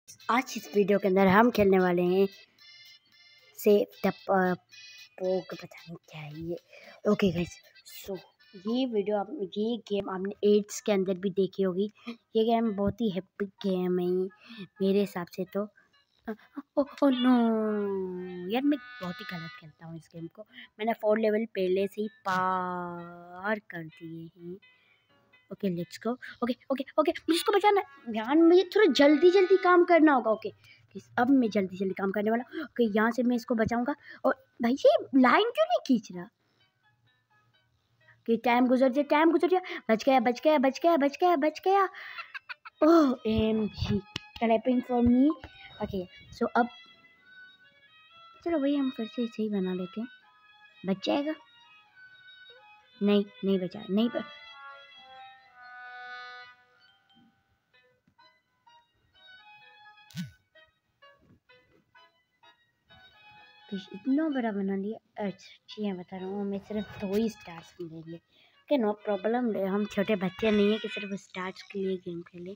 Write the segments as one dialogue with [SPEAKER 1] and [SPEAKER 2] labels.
[SPEAKER 1] आज इस वीडियो के अंदर हम खेलने वाले हैं सेव द पोग, पता नहीं क्या है ये। ओके गाइस, सो ये गेम आपने एड्स के अंदर भी देखी होगी। ये गेम बहुत ही हैप्पी गेम है मेरे हिसाब से तो। ओह नो यार, मैं बहुत ही गलत खेलता हूँ इस गेम को। मैंने 4 लेवल पहले से ही पार कर दिए हैं। Okay let's go. Okay okay okay, मुझे इसको बचाना है यार। मुझे थोड़ा जल्दी काम करना होगा। ओके अब मैं जल्दी काम करने वाला। ओके यहाँ से मैं इसको बचाऊंगा। और भाई ये लाइन क्यों नहीं खींच रहा? कि टाइम गुजर जाए। बच गया। OMG clapping for me. Okay so अब चलो भाई हम फिर से इसे ही बना लेते हैं। बच जाएगा? नहीं बचा, नहीं इतना बड़ा बना लिया। अच्छा ये बता रहा हूँ, मैं सिर्फ 2 ही स्टार्स मिलेंगे। ओके नो प्रॉब्लम, हम छोटे बच्चे नहीं है कि सिर्फ स्टार्स के लिए गेम खेले।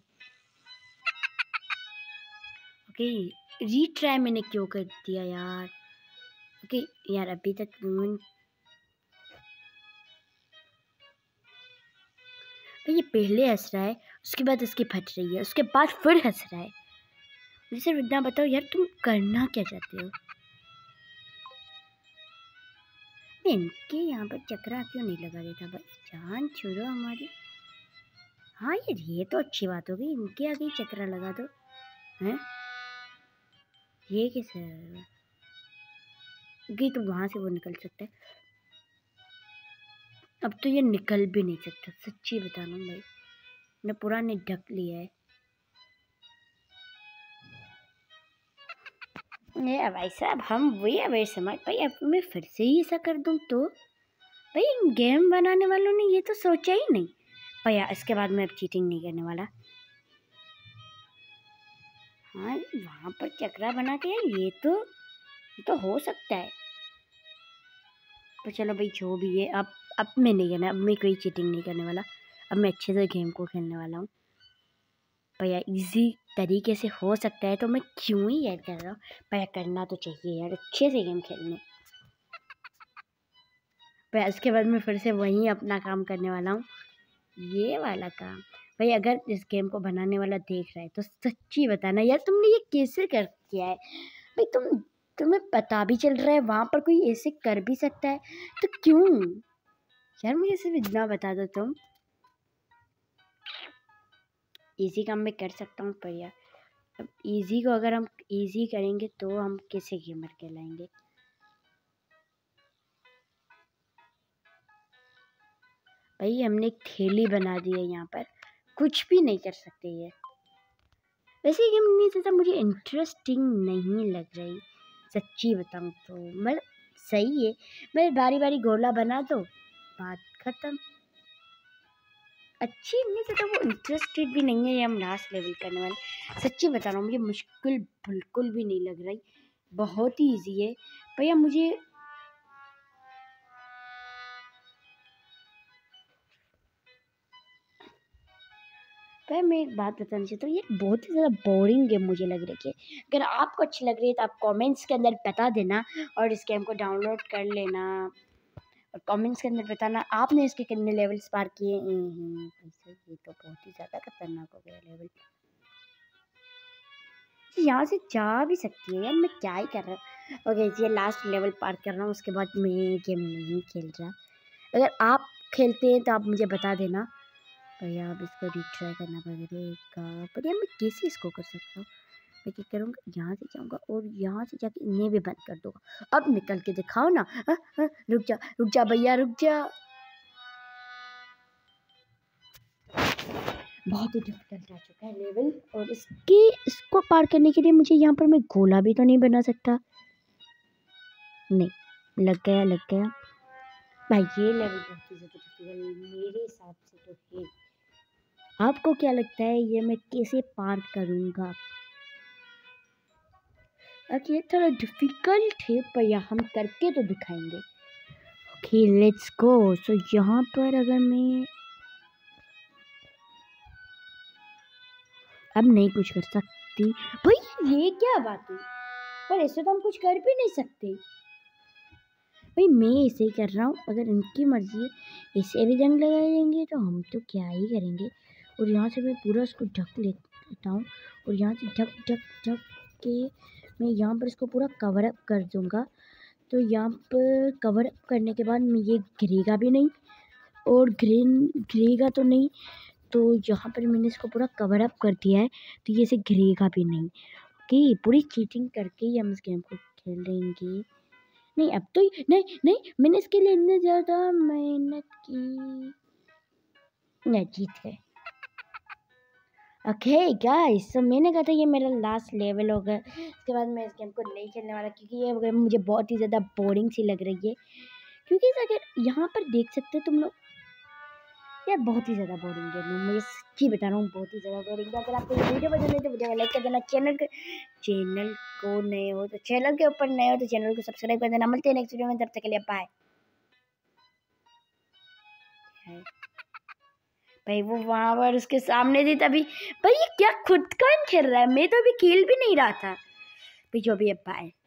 [SPEAKER 1] ओके रीट्राई मैंने क्यों कर दिया यार? ओके यार अभी तक ये पहले हंस रहा है, उसके बाद उसकी फट रही है, उसके बाद फिर हंस रहा है। मुझे सिर्फ इतना बताओ यार, तुम करना क्या चाहते हो? इनके यहाँ पर चक्रा क्यों नहीं लगा देता भाई? जान छोड़ो हमारी। हाँ यार ये तो अच्छी बात होगी, इनके आगे चक्रा लगा दो। हैं ये कैसे गई? तो वहां से वो निकल सकता है। अब तो ये निकल भी नहीं सकता, सच्ची बता रहा हूँ भाई। ने पूरा ने ढक लिया है। ये भाई साहब, हम वही अवेयर समझ भाई। अब मैं फिर से ही ऐसा कर दूँ तो भाई गेम बनाने वालों ने ये तो सोचा ही नहीं भैया। इसके बाद मैं अब चीटिंग नहीं करने वाला। हाँ वहाँ पर चक्रा बना के ये तो हो सकता है। तो चलो भाई जो भी है, अब मैं नहीं करना। अब मैं कोई चीटिंग नहीं करने वाला। अब मैं अच्छे से गेम को खेलने वाला हूँ भैया। इजी तरीके से हो सकता है तो मैं क्यों ही ऐड कर रहा हूँ भैया। करना तो चाहिए यार अच्छे से गेम खेलने भैया। उसके बाद मैं फिर से वहीं अपना काम करने वाला हूँ, ये वाला काम। भाई अगर इस गेम को बनाने वाला देख रहा है तो सच्ची बताना यार, तुमने ये कैसे कर किया है भाई? तुम्हें पता भी चल रहा है वहाँ पर कोई ऐसे कर भी सकता है, तो क्यों यार? मुझे सिर्फ इतना बता दो तुम। इजी काम मैं कर सकता हूँ पर यार, अब इजी को अगर हम इजी करेंगे तो हम कैसे गेमर कहलाएंगे? भाई हमने एक थैली बना दी है यहाँ पर, कुछ भी नहीं कर सकते ये। वैसे गेम नहीं से मुझे इंटरेस्टिंग नहीं लग रही, सच्ची बताऊँ तो। मतलब सही है, मैं बारी बारी गोला बना दो, बात खत्म। अच्छी नहीं से तो वो इंटरेस्टेड भी नहीं है ये हम लास्ट लेवल करने वाले। सच्ची बता रहा हूँ, मुझे मुश्किल बिल्कुल भी नहीं लग रही, बहुत ही ईजी है भैया। मुझे भाई मैं एक बात बताना चाहता हूँ, ये बहुत ही ज़्यादा बोरिंग गेम मुझे लग रही है। अगर आपको अच्छी लग रही है तो आप कमेंट्स के अंदर बता देना और इस गेम को डाउनलोड कर लेना और कमेंट्स के अंदर बताना आपने इसके कितने लेवल्स पार किए हैं। ये तो बहुत ही ज़्यादा खतरनाक हो गया लेवल। यहाँ से जा भी सकती है यार, मैं क्या ही कर रहा हूँ। ओके ये लास्ट लेवल पार कर रहा हूँ, उसके बाद मैं ये गेम नहीं खेल रहा। अगर आप खेलते हैं तो आप मुझे बता देना भैया। अब इसको रिट्राई करना पड़ेगा पर यार मैं कैसे इसको कर सकता हूँ? मैं क्या करूँगा, यहाँ से जाऊँगा और यहाँ से जाके इन्हें भी बंद कर दूँगा। अब निकल के दिखाओ ना। रुक जा भैया, रुक जा। बहुत ही डिफिकल्ट आ चुका है लेवल, और इसको पार करने के लिए मुझे यहाँ पर मैं गोला भी तो नहीं बना सकता। नहीं, लग गया भाई। ये लेवल बहुत ही ज़्यादा डिफिकल्ट मेरे हिसाब से तो है। आपको क्या लगता है ये मैं कैसे पार करूँगा? अब ये थोड़ा डिफिकल्ट है पर यहाँ हम करके तो दिखाएंगे। ओके लेट्स गो। सो यहाँ पर अगर मैं अब नहीं कुछ कर सकता सकती। भाई ये क्या बात हुई? पर ऐसे तो हम कुछ कर भी नहीं सकते। भाई मैं ऐसे ही कर रहा हूँ, अगर इनकी मर्जी है इसे भी जंग लगाएंगे तो हम तो क्या ही करेंगे। और यहाँ से मैं पूरा इसको ढक लेता हूँ और यहाँ से ढक ढक ढक के मैं यहाँ पर इसको पूरा कवर अप कर दूँगा। तो यहाँ पर कवर अप करने के बाद मैं ये गिरेगा भी नहीं और गिरेगा तो नहीं। तो यहाँ पर मैंने इसको पूरा कवर अप कर दिया है तो ये इसे गिरेगा भी नहीं। ओके, पूरी चीटिंग करके ही हम इस गेम को खेलेंगे। नहीं अब तो नहीं नहीं, मैंने इसके लिए इतनी ज़्यादा मेहनत की। नहीं, जीत गए। ओके गाइस, तो मैंने कहा था ये मेरा लास्ट लेवल होगा। इसके बाद मैं इस गेम को नहीं खेलने वाला क्योंकि ये गेम मुझे बहुत ही ज़्यादा बोरिंग सी लग रही है। क्योंकि अगर यहाँ पर देख सकते हो तुम लोग, यार बहुत ही ज़्यादा बोरिंग गेम है, मुझे सच्ची बता रहा हूँ, बहुत ही ज़्यादा बोरिंग है। अगर आपको ये वीडियो पसंद है तो वीडियो को लाइक कर देना। चैनल को नए हो तो चैनल के ऊपर नए हो तो चैनल को सब्सक्राइब कर देना। मिलते हैं नेक्स्ट वीडियो में, तब तक के लिए बाय। भाई वो वहां पर उसके सामने थी तभी। भाई ये क्या खुद कौन खेल रहा है? मैं तो अभी खेल भी नहीं रहा था। भाई जो भी है, बाय।